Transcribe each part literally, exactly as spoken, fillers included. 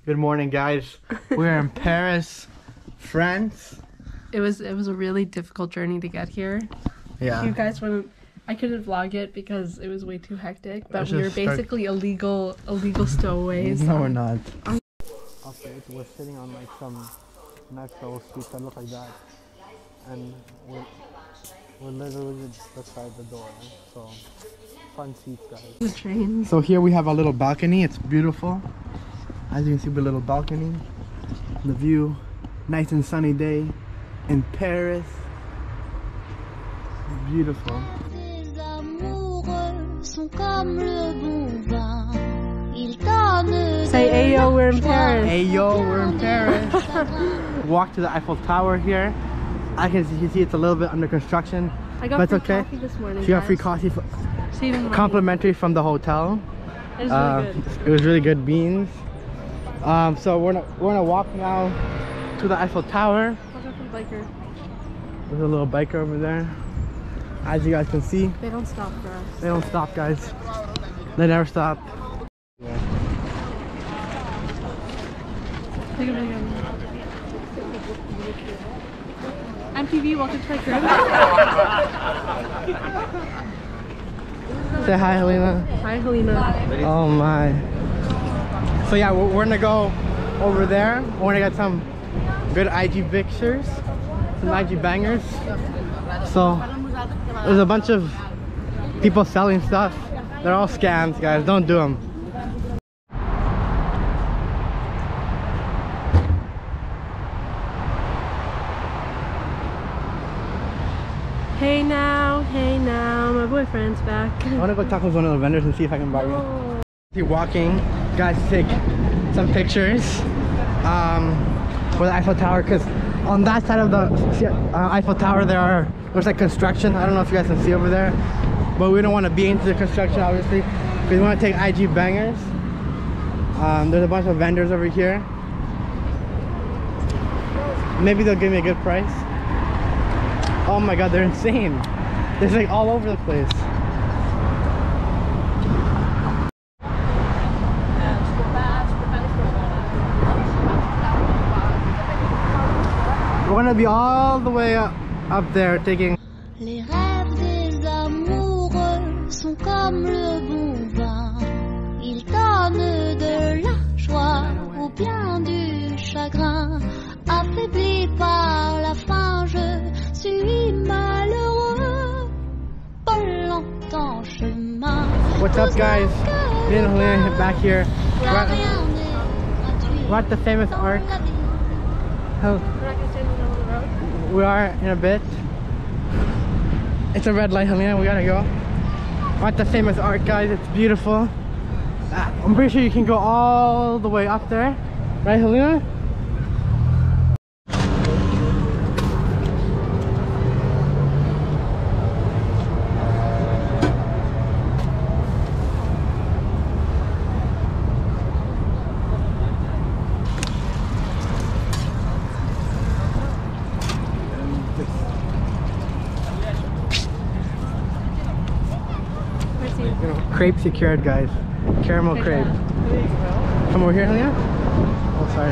Good morning, guys. We're in Paris, France. It was it was a really difficult journey to get here. Yeah. If you guys wouldn't, I couldn't vlog it because it was way too hectic. But Let's we were just start- basically illegal illegal stowaways. No, we're not. Okay, we're sitting on like some nice little seats that look like that, and we're we're literally beside the door. So fun seats, guys. The train. So here we have a little balcony. It's beautiful. As you can see, the little balcony, the view, nice and sunny day in Paris. Beautiful. Say ayo, we're in Paris. Ayo, we're in Paris. Walk to the Eiffel Tower here. I can see, you see it's a little bit under construction. I got but free it's okay. coffee this morning. She got guys. free coffee, for, Saving money. complimentary from the hotel. It was Uh, really good. it was really good beans. Um, so we're gonna we're gonna walk now to the Eiffel Tower. Watch out for the biker. There's a little biker over there. As you guys can see, They don't stop for us. they don't stop, guys. They never stop. Take a video. M T V, welcome to my crib. Say hi, Helena. Hi, Helena. Oh my. So yeah, we're, we're gonna go over there. We're gonna get some good I G pictures, some I G bangers. So there's a bunch of people selling stuff. They're all scams, guys. Don't do them. Hey now, hey now, my boyfriend's back. I wanna go talk with one of the vendors and see if I can buy you. Oh. Keep walking, guys, to take some pictures um, for the Eiffel Tower, because on that side of the uh, Eiffel Tower there are there's like construction. I don't know if you guys can see over there, but we don't want to be into the construction, obviously. We want to take I G bangers. Um, there's a bunch of vendors over here. Maybe they'll give me a good price. Oh my god, they're insane. They're like all over the place. We're gonna be all the way up, up there taking. Les rêves des amoureux sont comme le bon vin. Ils donnent de la joie ou bien du chagrin. Affaibli par la faim, je suis malheureux. Pas longtemps chemin. What's up, guys? Me and Helena back here. We're at, Rien n'est gratuit. we're at the famous arc. Hel- We're not gonna stand in the middle of the road. We are in a bit. It's a red light, Helena. We gotta go. We're at the famous arc, guys. It's beautiful. Uh, I'm pretty sure you can go all the way up there, right, Helena? Where's he? You know, crepe secured, guys. Caramel crepe. Come over here, Helena. Oh, sorry.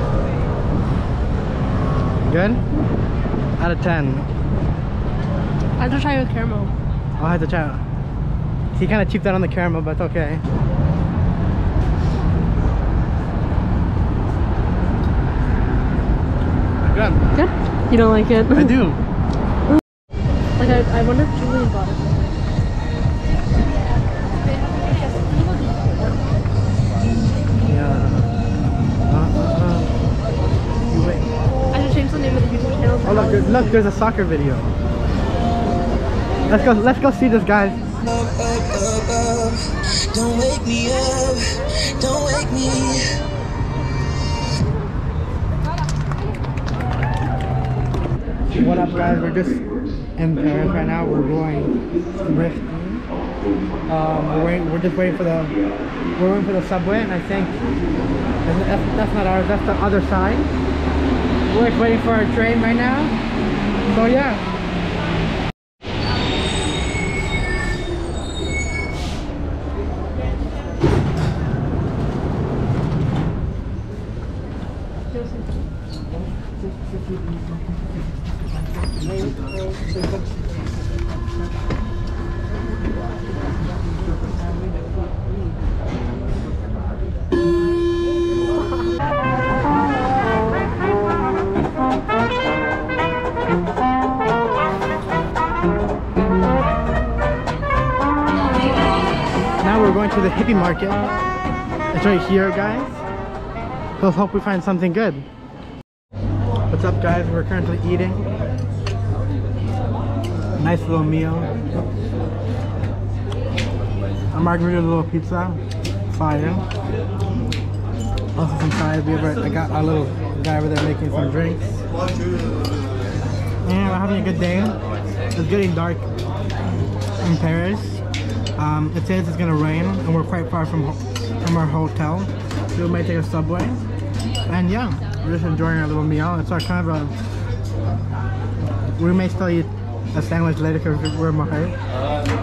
Good? Out of ten. I have to try with caramel. I'll have to try. He kind of cheaped out on the caramel, but it's okay. Good. Good? You don't like it? I do. Like, I, I wonder if Julian bought it. Yeah. Uh, uh, uh. You wait. I should change the name of the YouTube channel. Oh look, there's, look, there's a soccer video. Let's go. Let's go see this, guys. Up, up, up, up. Don't wake me up, don't wake me. What up, guys? We're just in Paris right now. We're going Rift. Um, we're waiting, We're just waiting for the. We're waiting for the subway, and I think that's, that's, that's not ours. That's the other side. We're just waiting for our train right now. So yeah. Now we're going to the hippie market. It's right here, guys. So let's hope we find something good. What's up, guys? We're currently eating. Nice little meal. A margarita little pizza. Fire. Also some sides. We have, I got a little guy over there making some drinks. And we're having a good day. It's getting dark in Paris. Um, it says it's gonna rain, and we're quite far from from our hotel, so we might take a subway. And yeah, we're just enjoying our little meal. It's our kind of a. We may still eat a sandwich later because we're in Mahar.